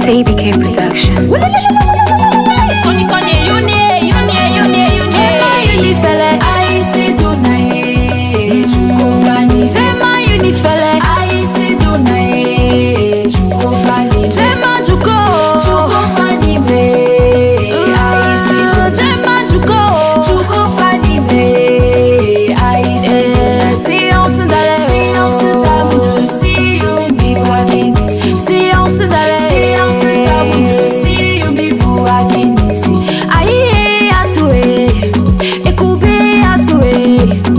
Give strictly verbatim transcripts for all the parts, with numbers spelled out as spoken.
T B K Production. Koni koni yuni yuni yuni yuni yuni fele aisi dunaye chukofani jema yuni fele aisi dunaye chukofani jema chuko chukofani me aisi jema chuko chukofani me aisi séance d'aller séance d'amour si you be walking séance d'aller séance d'amour si you be walking aïe atoué écoubé atoué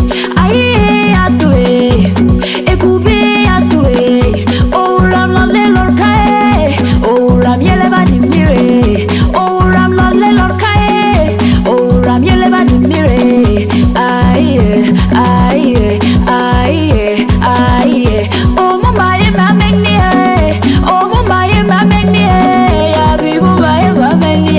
aïe atoué écoubé atoué oh ram la le lorcae oh ram yele va di mire oh ram la le lorcae oh ram yele va di mire aïe aïe aïe aïe oh mama e ma meni oh mama e ma meni ya bi mama e ma meni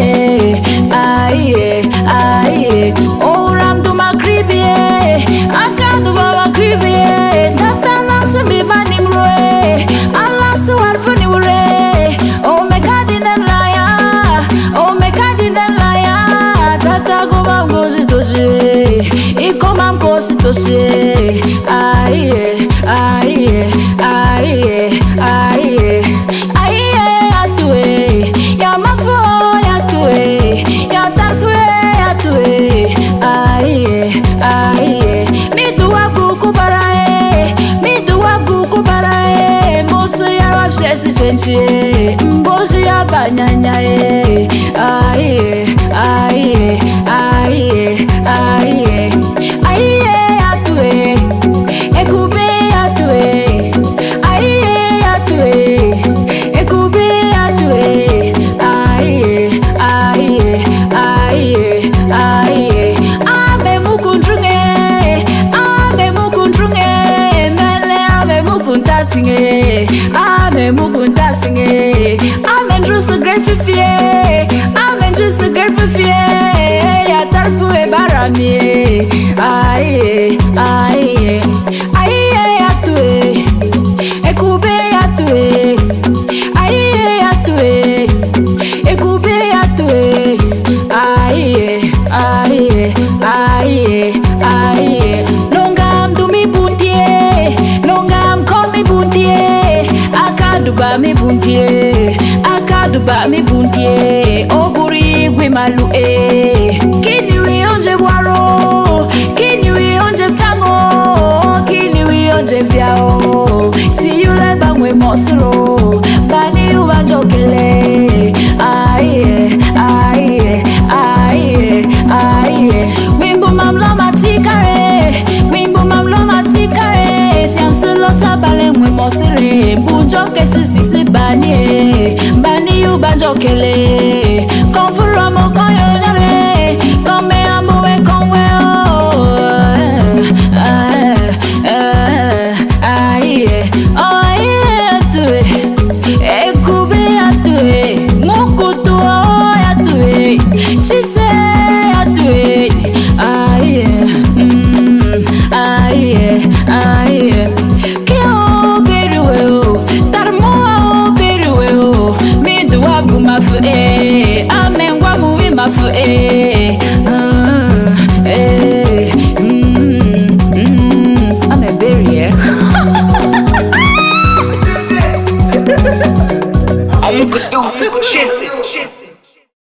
aïe aïe oh ram do ma cribie akadu baba cribie tatana se mi banim roe Allah se war funi wure oh me kadinen laya oh me kadinen laya tata go mam gozi toje e komam kosi toje aïe aïe aïe aïe aïe atoué ya mafo ya atoué ya tarfoué ya atoué aïe aïe mi doua buku barae mi doua buku barae mosu ya wap shesi chenche mboji ya banyanya e aïe aïe aïe aïe aïe atoué écoubé atoué aïe atoué écoubé atoué aïe aïe aïe aïe ame mukundrunge ame mukundrunge mele ame mukuntasinge ame mukuntasinge ame just grefifie ame just grefifie ya tarfu e barami aïe aïe aïe atoué écoubé atoué aïe atoué écoubé atoué aïe aïe aïe aïe longam dumi buntie longam call me buntie akaduba mi buntie akaduba mi buntie oburi gwimalu e kiniwi onje waro kiniwi onje tango kiniwi onje biao see you like bangwe mosro bani ubajokele aye aye aye aye wimbo mamlo matikare wimbo mamlo matikare sianse lota bale mwe mosire bujoke sisi bani bani ubajokele konfuro mo koyo dare kome amo e konwe aye aye atoué écoubé atoué mokutu atoué chise atoué aye aye aye ke o beruwe o tarmo o beruwe o mi duwa guma fu e amengwa mu wi ma fu e eh I'm a barrier. I'm gonna do shit.